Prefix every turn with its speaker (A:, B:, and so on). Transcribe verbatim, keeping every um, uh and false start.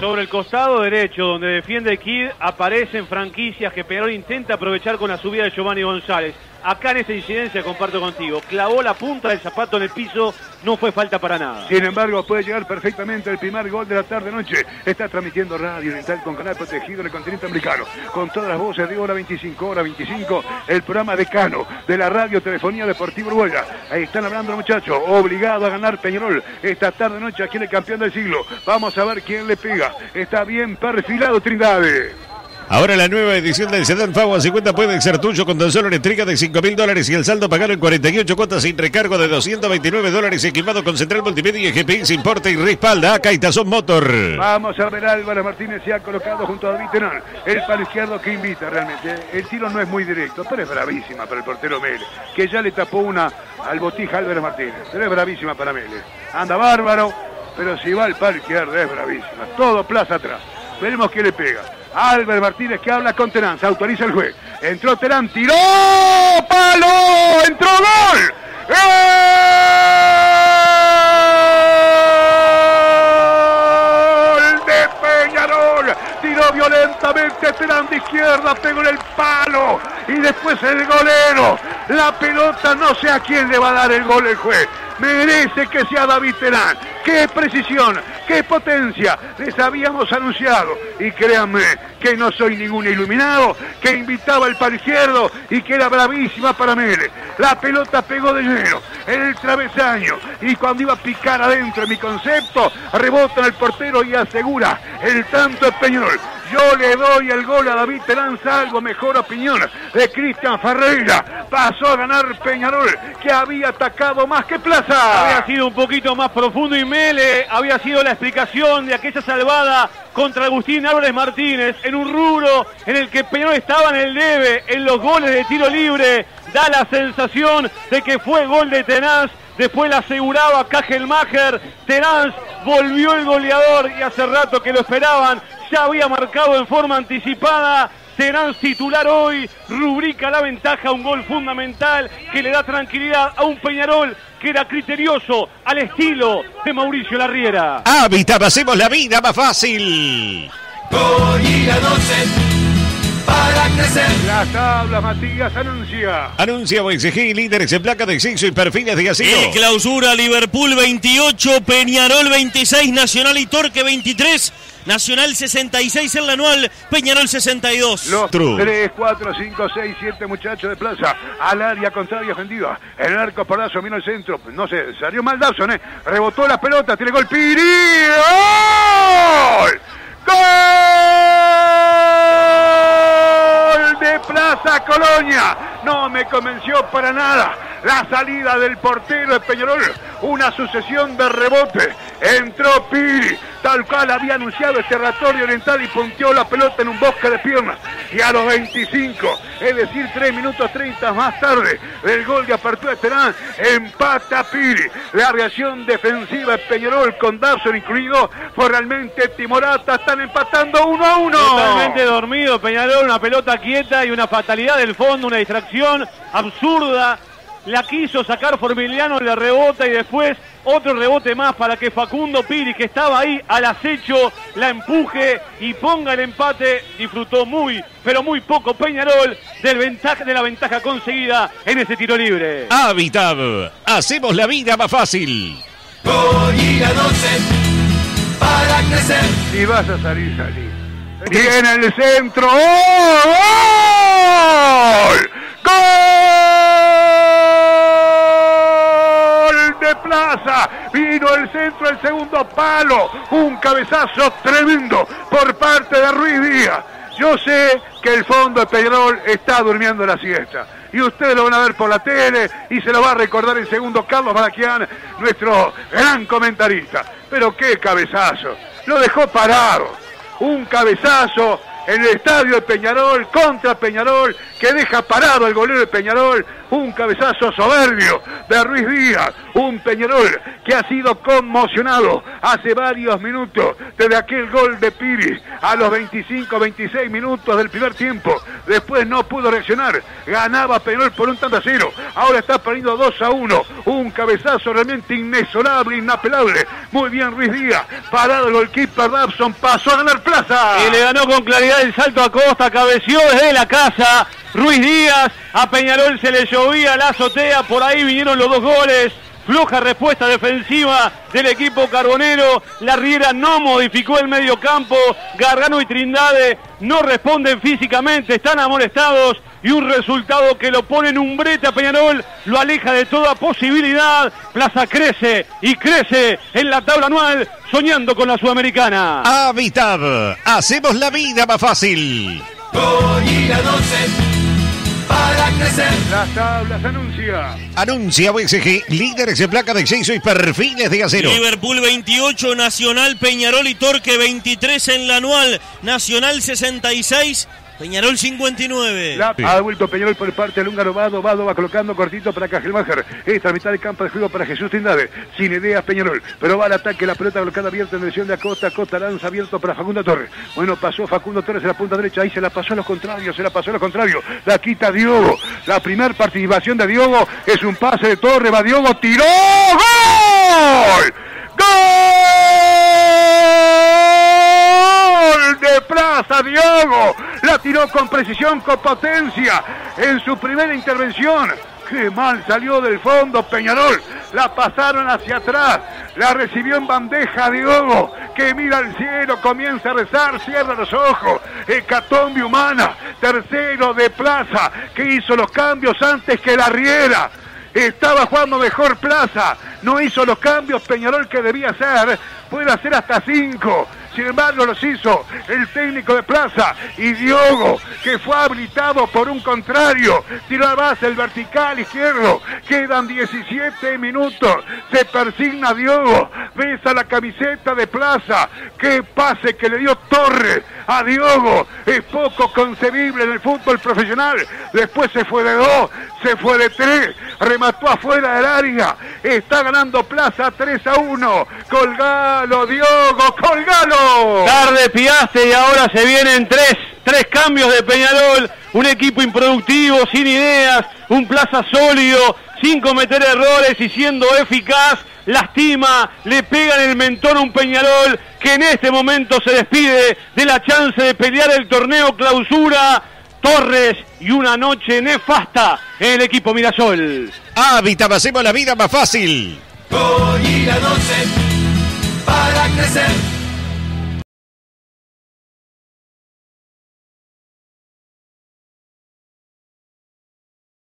A: Sobre el costado derecho, donde defiende Kid, aparecen franquicias que Peñarol intenta aprovechar con la subida de Giovanni González. Acá en esta incidencia comparto contigo, clavó la punta del zapato en el piso, no fue falta para nada.
B: Sin embargo, puede llegar perfectamente el primer gol de la tarde-noche. Está transmitiendo Radio Oriental con canal protegido en el continente americano, con todas las voces de hora veinticinco, hora veinticinco, el programa decano de la Radio Telefonía Deportiva Uruguaya. Ahí están hablando los muchachos, obligado a ganar Peñarol esta tarde-noche aquí en el campeón del siglo. Vamos a ver quién le pega. Está bien perfilado Trindade.
C: Ahora la nueva edición del Sedán Fago a cincuenta puede ser tuyo con tan solo eléctrica de cinco mil dólares y el saldo pagado en cuarenta y ocho cuotas sin recargo de doscientos veintinueve dólares, equipado con central multimedia y G P S, importa y respalda acá y Tazón Motor.
B: Vamos a ver, Álvaro Martínez se ha colocado junto a David Terán, el palo izquierdo que invita realmente. El tiro no es muy directo, pero es bravísima para el portero Mele, que ya le tapó una al Botija Álvaro Martínez, pero es bravísima para Mele. Anda bárbaro, pero si va al palo izquierdo es bravísima. Todo plaza atrás. Veremos qué le pega. Álvaro Martínez que habla con Terán, se autoriza el juez. Entró Terán, tiró, palo, entró gol. ¡Gol de Peñarol! Tiró violentamente Terán de izquierda, pegó en el palo y después el golero. La pelota no sé a quién le va a dar el gol el juez. Merece que sea David Terán. ¡Qué precisión! ¡Qué potencia! Les habíamos anunciado. Y créanme que no soy ningún iluminado, que invitaba el palo izquierdo y que era bravísima para Mele. La pelota pegó de lleno en el travesaño y cuando iba a picar adentro, en mi concepto, rebota en el portero y asegura el tanto de Peñarol. Yo le doy el gol a David Terán, salvo mejor opinión de Cristian Ferreira. Pasó a ganar Peñarol, que había atacado más que Plaza.
A: Había sido un poquito más profundo y Mele había sido la explicación de aquella salvada contra Agustín Álvarez Martínez en un rubro en el que Peñarol estaba en el debe, en los goles de tiro libre. Da la sensación de que fue gol de Tenaz. Después la aseguraba Kajelmacher. Terán volvió el goleador y hace rato que lo esperaban. Ya había marcado en forma anticipada. Terán titular hoy, rubrica la ventaja, un gol fundamental que le da tranquilidad a un Peñarol que era criterioso al estilo de Mauricio Larriera.
C: Hábitat, hacemos la vida más fácil.
D: Goya doce para crecer.
B: La tabla, Matías, anuncia.
C: Anuncia O X G, líderes en placa de exceso y perfiles de asilo.
E: El clausura, Liverpool veintiocho, Peñarol veintiséis, Nacional y Torque veintitrés. Nacional sesenta y seis en la anual, Peñarol sesenta y dos.
B: Los tres, cuatro, cinco, seis, siete muchachos de Plaza al área contraria ofendida. El arco pordazo vino al centro. No sé, salió mal Dawson, ¿eh? Rebotó la pelota, tiene gol Piri. ¡Gol! ¡Gol de Plaza Colonia! No me convenció para nada la salida del portero de Peñarol. Una sucesión de rebote. Entró Piri, tal cual había anunciado este Territorio Oriental, y punteó la pelota en un bosque de piernas. Y a los veinticinco, es decir, tres minutos treinta más tarde, el gol de apertura de Terán, empata Piri. La reacción defensiva de Peñarol, con Dawson incluido, fue realmente timorata. Están empatando uno a uno.
A: Totalmente dormido Peñarol, una pelota quieta y una fatalidad del fondo, una distracción absurda. La quiso sacar Formiliano, le rebota y después otro rebote más para que Facundo Piri, que estaba ahí al acecho, la empuje y ponga el empate. Disfrutó muy, pero muy poco Peñarol del ventaja, de la ventaja conseguida en ese tiro libre.
C: Hábitat, hacemos la vida más fácil.
D: Goya doce para crecer.
B: Si vas a salir, salí. Viene el centro. ¡Gol! ¡Gol de Plaza! Vino el centro, el segundo palo. Un cabezazo tremendo por parte de Ruiz Díaz. Yo sé que el fondo de Peñarol está durmiendo la siesta. Y ustedes lo van a ver por la tele y se lo va a recordar en segundo Carlos Baraquian, nuestro gran comentarista. Pero qué cabezazo. Lo dejó parado. Un cabezazo en el estadio de Peñarol, contra Peñarol, que deja parado al golero de Peñarol. Un cabezazo soberbio de Ruiz Díaz. Un Peñarol que ha sido conmocionado hace varios minutos desde aquel gol de Piri a los veinticinco, veintiséis minutos del primer tiempo. después no pudo reaccionar, ganaba Peñarol por un tanto a cero, ahora está perdiendo dos a uno, un cabezazo realmente inexorable, inapelable, muy bien Ruiz Díaz, parado el goalkeeper Dabson, pasó a ganar Plaza.
A: Y le ganó con claridad el salto a Costa, cabeció desde la casa, Ruiz Díaz, a Peñarol se le llovía la azotea, por ahí vinieron los dos goles. Floja respuesta defensiva del equipo carbonero. La Riera no modificó el medio campo. Gargano y Trindade no responden físicamente, están amonestados. Y un resultado que lo pone en un brete a Peñarol, lo aleja de toda posibilidad. Plaza crece y crece en la tabla anual, soñando con la Sudamericana.
C: Habitat, hacemos la vida más fácil.
D: Goyila doce, para crecer.
B: Las tablas anuncia.
C: Anuncia U S G, líderes en placa de acceso y perfiles de acero.
E: Liverpool veintiocho, Nacional, Peñarol y Torque veintitrés en la anual. Nacional sesenta y seis, Peñarol cincuenta y nueve.
B: La, ha vuelto Peñarol por parte del húngaro Vado. Vado va colocando cortito para Cajelmacher. Esta mitad de campo de juego para Jesús Trindade. Sin ideas Peñarol. Pero va al ataque. La pelota colocada abierta en dirección de Acosta. Acosta lanza abierto para Facundo Torres. Bueno, pasó Facundo Torres en la punta derecha. Ahí se la pasó a los contrarios. Se la pasó a los contrarios. La quita Diogo. La primera participación de Diogo es un pase de Torres. Va Diogo. Tiró. ¡Gol! ¡Gol! De Plaza Diogo. La tiró con precisión, con potencia en su primera intervención. Qué mal salió del fondo Peñarol. La pasaron hacia atrás. La recibió en bandeja Diogo, que mira al cielo, comienza a rezar, cierra los ojos. Hecatombe humana. Tercero de Plaza, que hizo los cambios antes que la Riera. Estaba jugando mejor Plaza. No hizo los cambios Peñarol que debía hacer. Puede hacer hasta cinco. Sin embargo, los hizo el técnico de Plaza. Y Diogo, que fue habilitado por un contrario, tiró a base el vertical izquierdo. Quedan diecisiete minutos. Se persigna Diogo. Besa la camiseta de Plaza. Qué pase que le dio Torres a Diogo. Es poco concebible en el fútbol profesional. Después se fue de dos, se fue de tres. Remató afuera del área. Está ganando Plaza tres a uno. Colgalo, Diogo, colgalo.
A: Tarde piaste y ahora se vienen tres, tres cambios de Peñarol. Un equipo improductivo, sin ideas, un Plaza sólido, sin cometer errores y siendo eficaz. Lastima, le pega en el mentón a un Peñarol que en este momento se despide de la chance de pelear el torneo clausura. Torres y una noche nefasta en el equipo Mirasol.
C: Habitat, hacemos la vida más fácil.
D: Goyila doce, para crecer.